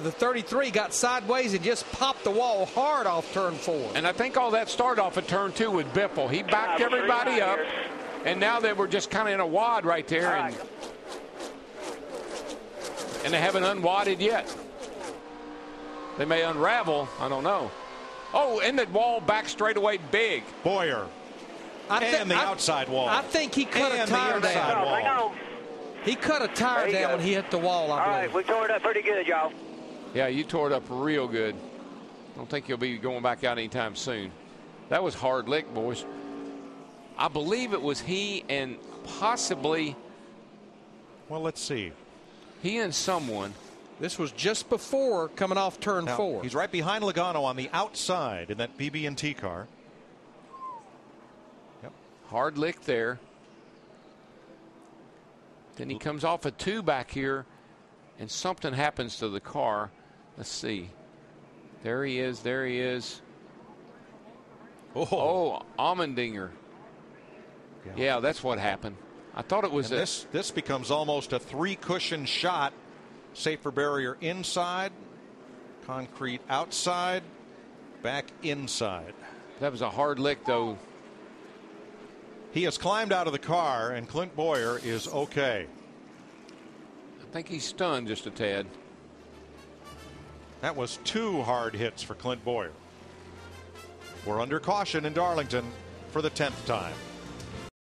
the 33 got sideways and just popped the wall hard off turn 4. And I think all that started off at turn 2 with Biffle. He backed everybody up, and now they were just kind of in a wad right there, and they haven't unwadded yet. They may unravel. I don't know. Oh, and the wall back straight away big. Bowyer. And the outside wall. I think he cut a tire down. He cut a tire down when he hit the wall, I believe. All right, we tore it up pretty good, y'all. Yeah, you tore it up real good. I don't think you'll be going back out anytime soon. That was hard lick, boys. I believe it was he and possibly. Well, let's see. He and someone. This was just before coming off turn 4. He's right behind Logano on the outside in that BB&T car. Yep. Hard lick there. Then he comes off a 2 back here, and something happens to the car. Let's see. There he is. There he is. Oh, Allmendinger. Yeah, that's what happened. I thought it was this becomes almost a 3-cushion shot. Safer barrier inside, concrete outside, back inside. That was a hard lick, though. He has climbed out of the car, and Clint Bowyer is okay. I think he's stunned just a tad. That was 2 hard hits for Clint Bowyer. We're under caution in Darlington for the 10th time.